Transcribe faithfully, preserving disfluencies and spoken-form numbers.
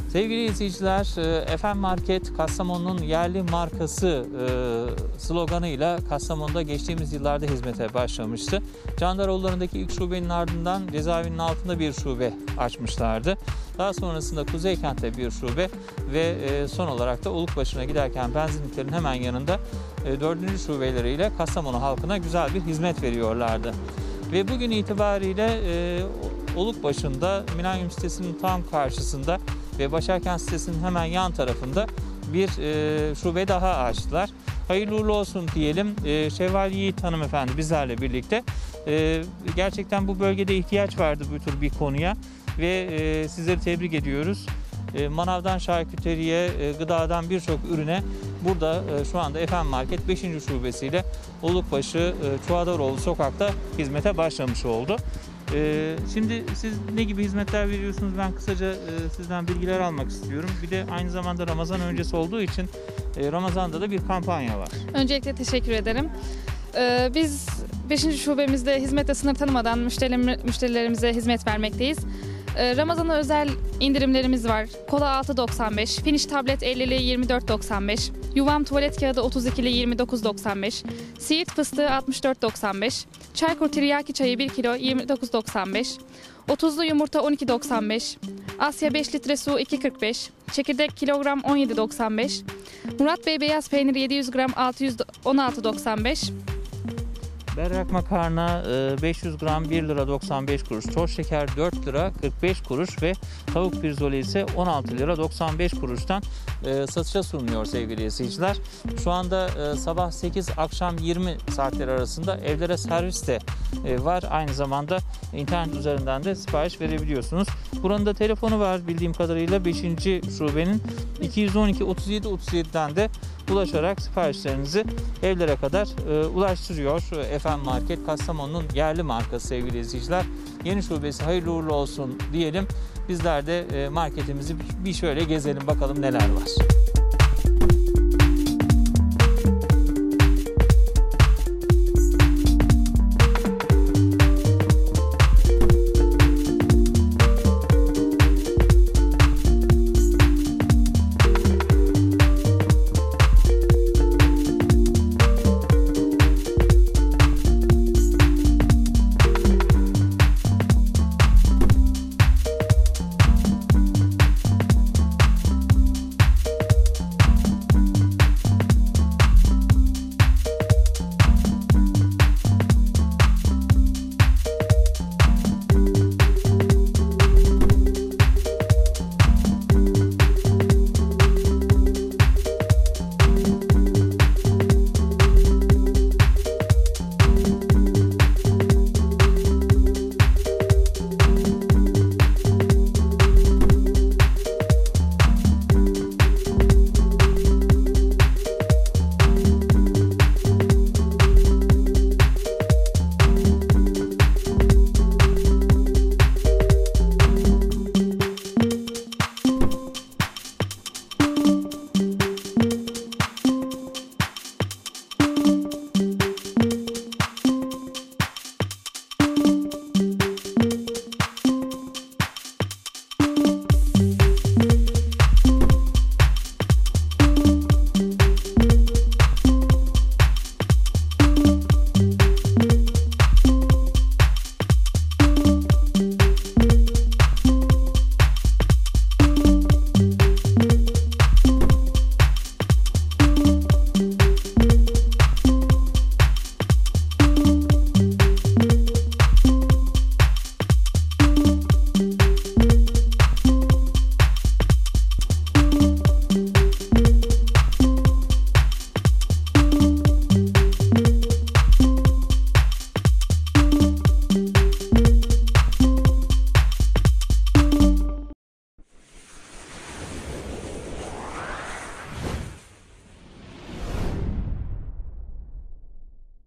Sevgili izleyiciler, Efem Market Kastamonu'nun yerli markası sloganıyla Kastamonu'da geçtiğimiz yıllarda hizmete başlamıştı. Candaroğulları'ndaki ilk şubenin ardından cezaevinin altında bir şube açmışlardı. Daha sonrasında Kuzeykent'te bir şube ve son olarak da Olukbaşı'na giderken benzinliklerin hemen yanında dördüncü şubeleriyle Kastamonu halkına güzel bir hizmet veriyorlardı. Ve bugün itibariyle Olukbaşı'nda Milenyum sitesinin tam karşısında ve Başakent sitesinin hemen yan tarafında bir e, şube daha açtılar. Hayırlı uğurlu olsun diyelim. E, Şevval Yiğit hanımefendi bizlerle birlikte. E, gerçekten bu bölgede ihtiyaç vardı bu tür bir konuya ve e, sizleri tebrik ediyoruz. E, manavdan şarküteriye, e, gıdadan birçok ürüne burada e, şu anda Efem Market beşinci şubesiyle Olukbaşı e, Çuhadaroğlu sokakta hizmete başlamış oldu. Ee, şimdi siz ne gibi hizmetler veriyorsunuz? Ben kısaca e, sizden bilgiler almak istiyorum. Bir de aynı zamanda Ramazan öncesi olduğu için e, Ramazan'da da bir kampanya var. Öncelikle teşekkür ederim. Ee, biz beşinci şubemizde hizmette sınır tanımadan müşterilerimize hizmet vermekteyiz. Ee, Ramazan'a özel indirimlerimiz var. Kola altı doksan beş, Finish tablet ellili yirmi dört doksan beş, Yuvam tuvalet kağıdı otuz ikili yirmi dokuz doksan beş, Siirt fıstığı altmış dört doksan beş, Çaykur tiryaki çayı bir kilo yirmi dokuz doksan beş, otuzlu yumurta on iki doksan beş, Asya beş litre su iki kırk beş, çekirdek kilogram on yedi doksan beş, Murat Bey beyaz peynir yedi yüz gram altı yüz on altı doksan beş, Berrak makarna beş yüz gram bir lira doksan beş kuruş, toz şeker dört lira kırk beş kuruş ve tavuk pirzoli ise on altı lira doksan beş kuruştan satışa sunuluyor sevgili izleyiciler. Şu anda sabah sekiz akşam yirmi saatleri arasında evlere servis de var. Aynı zamanda internet üzerinden de sipariş verebiliyorsunuz. Buranın da telefonu var bildiğim kadarıyla beşinci şubenin iki yüz on iki otuz yedi otuz yedi'den de ulaşarak siparişlerinizi evlere kadar e, ulaştırıyor. Efem Market Kastamonu'nun yerli markası sevgili izleyiciler. Yeni şubesi hayırlı uğurlu olsun diyelim. Bizler de e, marketimizi bir şöyle gezelim bakalım neler var.